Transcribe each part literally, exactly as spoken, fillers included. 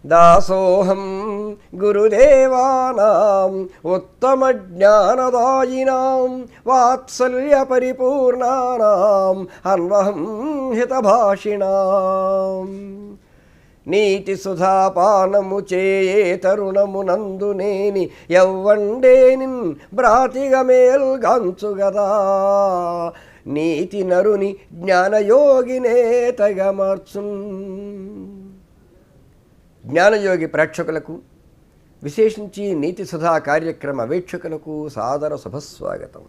దాసోహం గురుదేవానాం ఉత్తమ జ్ఞానదాయినాం వాత్సల్య పరిపూర్ణానాం అన్వహం హితభాషిణాం. నీతి సుధాపానము చేయే తరుణమునందునేని ఎవ్వండేనిన్ బ్రాతిగమేల్గాంచుగదా నీతి నరుని జ్ఞానయోగినే తగమార్చున్. జ్ఞానయోగి ప్రేక్షకులకు, విశేషించి నీతి సుధా కార్యక్రమ వీక్షకులకు సాదర శుభస్వాగతం.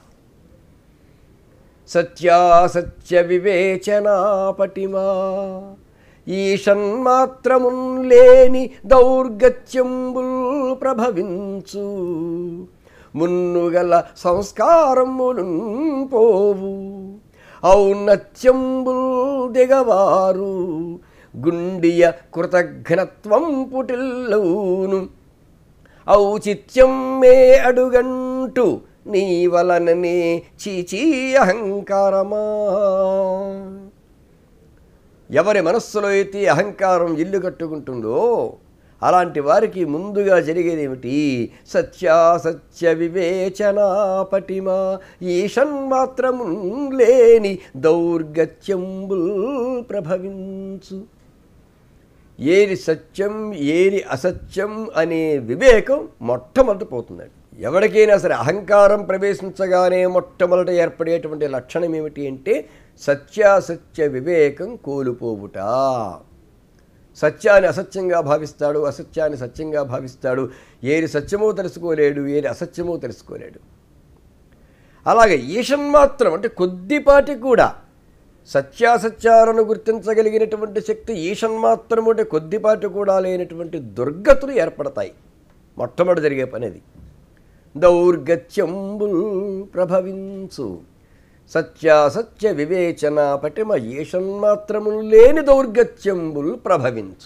సత్యాసత్య వివేచనా పటిమా ఈషన్మాత్రమున్ లేని దౌర్గత్యంబుల్ ప్రభవించు మున్నుగల సంస్కారములున్ పోవు ఔన్నత్యంబుల్ దిగవారు గుండియ కృతఘ్నత్వం పుటిల్లవును ఔచిత్యం మే అడుగంటు నీ వలననే చీచీ అహంకారమా. ఎవరి మనస్సులో అయితే అహంకారం ఇల్లు కట్టుకుంటుందో అలాంటి వారికి ముందుగా జరిగేది ఏమిటి? సత్యాసత్య వివేచనా పటిమా ఈషన్మాత్రము లేని దౌర్గత్యంబుల్ ప్రభవించు. ఏది సత్యం ఏది అసత్యం అనే వివేకం మొట్టమొదట పోతుందండి. ఎవరికైనా సరే అహంకారం ప్రవేశించగానే మొట్టమొదట ఏర్పడేటువంటి లక్షణం ఏమిటి అంటే సత్యాసత్య వివేకం కోల్పోవుట. సత్యాన్ని అసత్యంగా భావిస్తాడు, అసత్యాన్ని సత్యంగా భావిస్తాడు. ఏది సత్యమో తెలుసుకోలేడు, ఏది అసత్యమో తెలుసుకోలేడు. అలాగే ఈషన్మాత్రం అంటే కొద్దిపాటి కూడా సత్యాసత్యాలను గుర్తించగలిగినటువంటి శక్తి ఈషన్మాత్రం అంటే కొద్దిపాటి కూడా లేనటువంటి దుర్గతులు ఏర్పడతాయి. మొట్టమొదటి జరిగే పని అది. దౌర్గత్యంబుల్ ప్రభవించు సత్యాసత్య వివేచన పటిమ ఈషన్మాత్రములు లేని దౌర్గత్యంబుల్ ప్రభవించు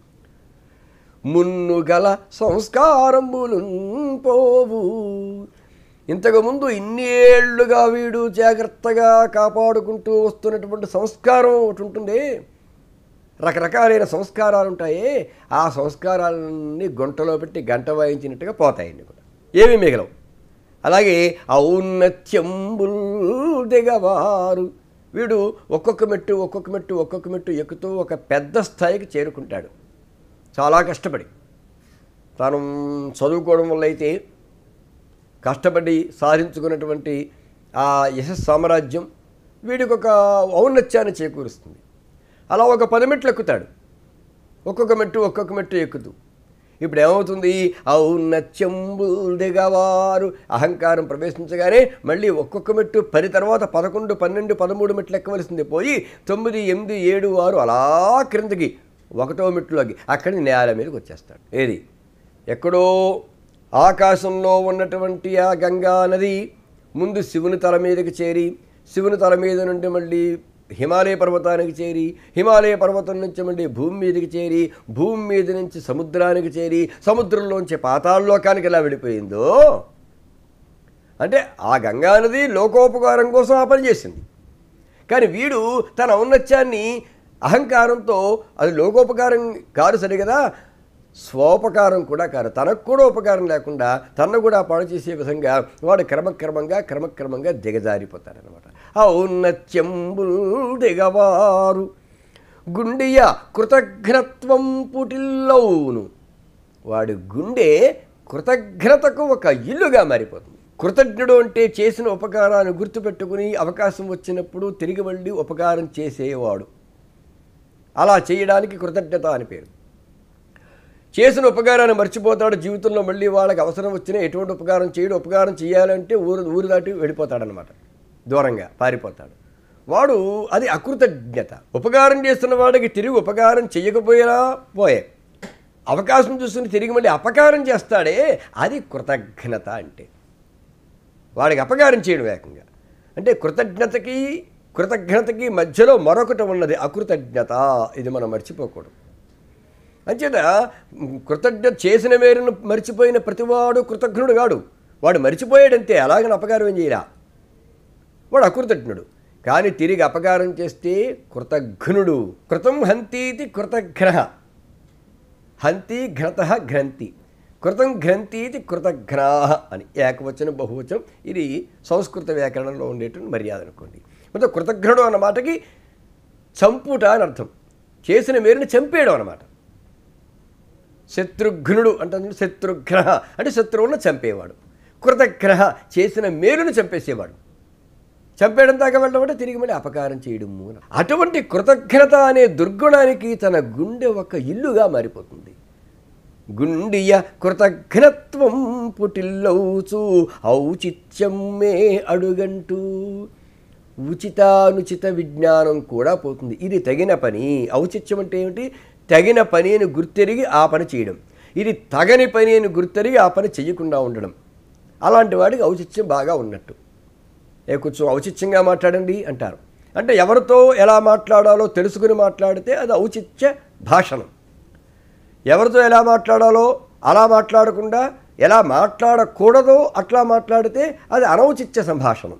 మున్నుగల సంస్కారములు పోవు. ఇంతకుముందు ఇన్నేళ్లుగా వీడు జాగ్రత్తగా కాపాడుకుంటూ వస్తున్నటువంటి సంస్కారం ఒకటి ఉంటుంది. రకరకాలైన సంస్కారాలు ఉంటాయి. ఆ సంస్కారాలన్నీ గుంటలో పెట్టి గంట వాయించినట్టుగా పోతాయండి కూడా, ఏమీ మిగలవు. అలాగే ఔన్నత్యంబుల్ దిగవారు. వీడు ఒక్కొక్క మెట్టు ఒక్కొక్క మెట్టు ఒక్కొక్క మెట్టు ఎక్కుతూ ఒక పెద్ద స్థాయికి చేరుకుంటాడు చాలా కష్టపడి. తాను చదువుకోవడం వల్ల అయితే కష్టపడి సాధించుకున్నటువంటి ఆ యశస్ సామ్రాజ్యం వీడికి ఒక ఔన్నత్యాన్ని చేకూరుస్తుంది. అలా ఒక పది మెట్లు ఎక్కుతాడు, ఒక్కొక్క మెట్టు ఒక్కొక్క మెట్టు ఎక్కుతూ. ఇప్పుడు ఏమవుతుంది? ఔన్నత్యంబుల్ దిగవారు. అహంకారం ప్రవేశించగానే మళ్ళీ ఒక్కొక్క మెట్టు పది తర్వాత పదకొండు పన్నెండు పదమూడు మెట్లు ఎక్కవలసింది పోయి తొమ్మిది ఎనిమిది ఏడు ఆరు అలా క్రిందకి ఒకటో మెట్టులోకి అక్కడి నేల మీదకి వచ్చేస్తాడు. ఏది? ఎక్కడో ఆకాశంలో ఉన్నటువంటి ఆ గంగా నది ముందు శివుని తల మీదకి చేరి, శివుని తల మీద నుండి మళ్ళీ హిమాలయ పర్వతానికి చేరి, హిమాలయ పర్వతం నుంచి మళ్ళీ భూమి మీదకి చేరి, భూమి మీద నుంచి సముద్రానికి చేరి, సముద్రంలోంచి పాతాళలోకానికి ఎలా వెళ్ళిపోయిందో అంటే ఆ గంగానది లోకోపకారం కోసం ఆ పని చేసింది. కానీ వీడు తన ఔన్నత్యాన్ని అహంకారంతో అది లోకోపకారం కాదు సరిగదా, స్వోపకారం కూడా కాదు, తనకు కూడా ఉపకారం లేకుండా తనను కూడా పాడు చేసే విధంగా వాడు క్రమక్రమంగా క్రమక్రమంగా దిగజారిపోతాడనమాట. ఔన్నత్యంబుల్ దిగవారు గుండియ కృతఘ్నత్వం పుటిల్లవును. వాడి గుండె కృతజ్ఞతకు ఒక ఇల్లుగా మారిపోతుంది. కృతజ్ఞుడు అంటే చేసిన ఉపకారాన్ని గుర్తుపెట్టుకుని అవకాశం వచ్చినప్పుడు తిరిగి మళ్ళీ ఉపకారం చేసేవాడు. అలా చేయడానికి కృతజ్ఞత అని పేరు. చేసిన ఉపకారాన్ని మర్చిపోతాడు. జీవితంలో మళ్ళీ వాళ్ళకి అవసరం వచ్చినా ఎటువంటి ఉపకారం చేయడు. ఉపకారం చేయాలంటే ఊరు ఊరు దాటి వెళ్ళిపోతాడనమాట, దూరంగా పారిపోతాడు వాడు. అది అకృతజ్ఞత. ఉపకారం చేస్తున్న వాడికి తిరిగి ఉపకారం చేయకపోయినా పోయే, అవకాశం చూసుకుని తిరిగి మళ్ళీ అపకారం చేస్తాడే, అది కృతజ్ఞత అంటే. వాడికి అపకారం చేయడం ఏకంగా. అంటే కృతజ్ఞతకి కృతజ్ఞతకి మధ్యలో మరొకటి ఉన్నది, అకృతజ్ఞత. ఇది మనం మర్చిపోకూడదు. అంచేత కృతజ్ఞత చేసిన మేరను మర్చిపోయిన ప్రతివాడు కృతజ్ఞుడు కాడు. వాడు మర్చిపోయాడంతే, అలాగని అపకారం ఏం చేయరా, వాడు అకృతజ్ఞుడు. కానీ తిరిగి అపకారం చేస్తే కృతజ్ఞుడు. కృతం హంతీతి కృతజ్ఞ. హంతి ఘ్నత గ్రంథి, కృతం గ్రంథి ఇది కృతఘ్నా అని ఏకవచనం బహువచనం. ఇది సంస్కృత వ్యాకరణంలో ఉండేటువంటి మర్యాద అనుకోండి. మొత్తం కృతఘ్నుడు అన్న మాటకి చంపుట అని అర్థం, చేసిన మేలుని చంపేయడం అన్నమాట. శత్రుఘ్నుడు అంటే శత్రుఘ్న అంటే శత్రువులను చంపేవాడు, కృతఘ్న చేసిన మేలును చంపేసేవాడు. చంపేయడం దాకా వెళ్ళడం అంటే తిరిగి మళ్ళీ అపకారం చేయడము. అటువంటి కృతజ్ఞత అనే దుర్గుణానికి తన గుండె ఒక ఇల్లుగా మారిపోతుంది. గుండియ కృతజ్ఞత్వం పుటిల్లౌచు ఔచిత్యమే అడుగంటూ, ఉచితానుచిత విజ్ఞానం కూడా పోతుంది. ఇది తగిన పని. ఔచిత్యం అంటే ఏమిటి? తగిన పని అని గుర్తెరిగి ఆ పని చేయడం. ఇది తగని పని అని గుర్తెరిగి ఆ పని చేయకుండా ఉండడం. అలాంటి వాడికి ఔచిత్యం బాగా ఉన్నట్టు. ఏ కొంచెం ఔచిత్యంగా మాట్లాడండి అంటారు. అంటే ఎవరితో ఎలా మాట్లాడాలో తెలుసుకుని మాట్లాడితే అది ఔచిత్య భాషణం. ఎవరితో ఎలా మాట్లాడాలో అలా మాట్లాడకుండా ఎలా మాట్లాడకూడదో అట్లా మాట్లాడితే అది అనౌచిత్య సంభాషణం.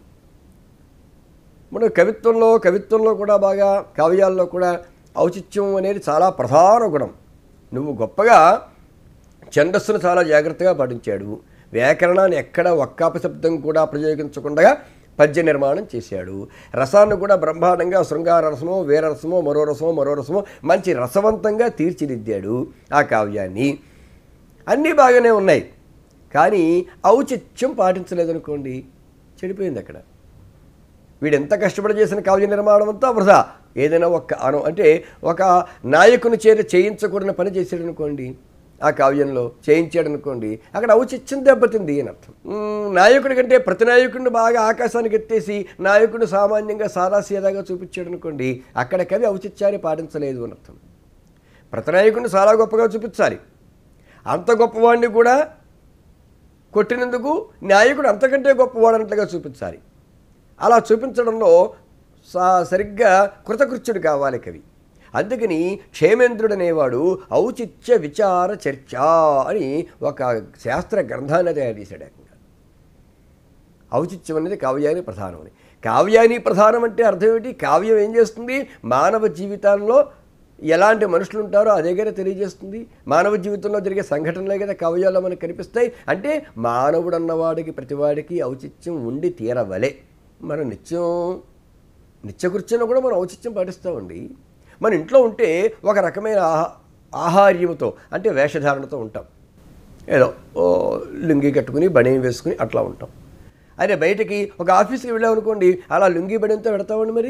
మన కవిత్వంలో కవిత్వంలో కూడా బాగా కావ్యాల్లో కూడా ఔచిత్యం అనేది చాలా ప్రధాన గుణం. నువ్వు గొప్పగా ఛందస్సును చాలా జాగ్రత్తగా పాటించాడు, వ్యాకరణాన్ని ఎక్కడ ఒక్క అపశబ్దం కూడా ప్రయోగించకుండా పద్య నిర్మాణం చేశాడు, రసాన్ని కూడా బ్రహ్మాండంగా శృంగార రసమో వీరరసమో మరో రసమో మరో రసమో మంచి రసవంతంగా తీర్చిదిద్దాడు ఆ కావ్యాన్ని. అన్నీ బాగానే ఉన్నాయి, కానీ ఔచిత్యం పాటించలేదనుకోండి, చెడిపోయింది అక్కడ. వీడు ఎంత కష్టపడి చేసిన కావ్య నిర్మాణం అంతా వృధా. ఏదైనా ఒక అను అంటే ఒక నాయకుని చేత చేయించకూడని పని చేశాడనుకోండి, ఆ కావ్యంలో చేయించాడనుకోండి, అక్కడ ఔచిత్యం దెబ్బతింది అని అర్థం. నాయకుడి కంటే ప్రతి నాయకుడిని బాగా ఆకాశానికి ఎత్తేసి నాయకుడిని సామాన్యంగా సాదాసీదాగా చూపించాడు అనుకోండి, అక్కడ కవి ఔచిత్యాన్ని పాటించలేదు అని అర్థం. ప్రతి నాయకుడిని చాలా గొప్పగా చూపించాలి. అంత గొప్పవాడిని కూడా కొట్టినందుకు నాయకుడు అంతకంటే గొప్పవాడన్నట్లుగా చూపించాలి. అలా చూపించడంలో సా సరిగ్గా కృతకృత్యుడు కావాలి కవి. అందుకని క్షేమేంద్రుడు అనేవాడు ఔచిత్య విచార చర్చ అని ఒక శాస్త్ర గ్రంథాన్ని తయారు చేశాడు. ఔచిత్యం అనేది కావ్యాన్ని ప్రధానం అని. కావ్యాన్ని ప్రధానం అంటే అర్థం ఏమిటి? కావ్యం ఏం చేస్తుంది? మానవ జీవితాల్లో ఎలాంటి మనుషులు ఉంటారో అదే కదా తెలియజేస్తుంది. మానవ జీవితంలో జరిగే సంఘటనలే కదా కావ్యాల్లో మనకు కనిపిస్తాయి. అంటే మానవుడు అన్నవాడికి ప్రతివాడికి ఔచిత్యం ఉండి తీరవలే. మనం నిత్యం నిత్యకృత్యంలో కూడా మనం ఔచిత్యం పాటిస్తామండి. మన ఇంట్లో ఉంటే ఒక రకమైన ఆహా ఆహార్యముతో అంటే వేషధారణతో ఉంటాం. ఏదో ఓ లుంగి కట్టుకుని బణీం వేసుకుని అట్లా ఉంటాం. అదే బయటికి ఒక ఆఫీస్కి వెళ్ళామనుకోండి, అలా లుంగి బణీంతో పెడతామండి. మరి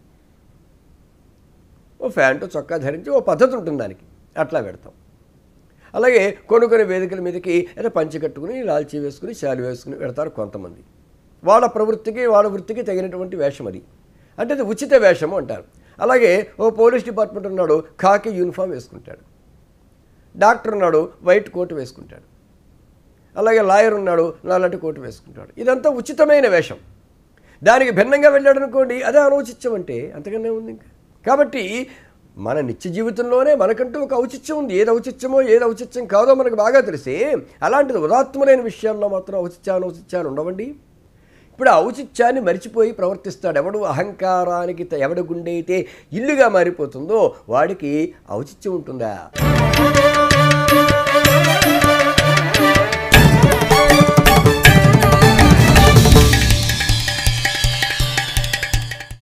ఓ ప్యాంటు చొక్కా ధరించి ఓ పద్ధతి ఉంటుంది దానికి, అట్లా పెడతాం. అలాగే కొన్ని కొన్ని వేదికల మీదకి ఏదో పంచి కట్టుకుని లాల్చీ వేసుకుని శాలు వేసుకుని పెడతారు కొంతమంది. వాళ్ళ ప్రవృత్తికి వాళ్ళ వృత్తికి తగినటువంటి వేషం అది. అంటే అది ఉచిత వేషము అంటారు. అలాగే ఓ పోలీస్ డిపార్ట్మెంట్ ఉన్నాడు, ఖాకీ యూనిఫామ్ వేసుకుంటాడు. డాక్టర్ ఉన్నాడు, వైట్ కోట్ వేసుకుంటాడు. అలాగే లాయర్ ఉన్నాడు, నల్లటి కోటు వేసుకుంటాడు. ఇదంతా ఉచితమైన వేషం. దానికి భిన్నంగా వెళ్ళాడు అనుకోండి, అదే అనౌచిత్యం. అంటే అంతకన్నా ఉంది ఇంకా. కాబట్టి మన నిత్య జీవితంలోనే మనకంటూ ఒక ఔచిత్యం ఉంది. ఏది ఔచిత్యమో ఏది ఔచిత్యం కాదో మనకు బాగా తెలిసి, అలాంటిది ఉదాత్తములైన విషయాల్లో మాత్రం ఔచిత్యాలు ఔచిత్యాలు ఉండవండి. ఇప్పుడు ఔచిత్యాన్ని మరిచిపోయి ప్రవర్తిస్తాడు ఎవడు. అహంకారానికి ఎవడి గుండె అయితే ఇల్లుగా మారిపోతుందో వాడికి ఔచిత్యం ఉంటుందా?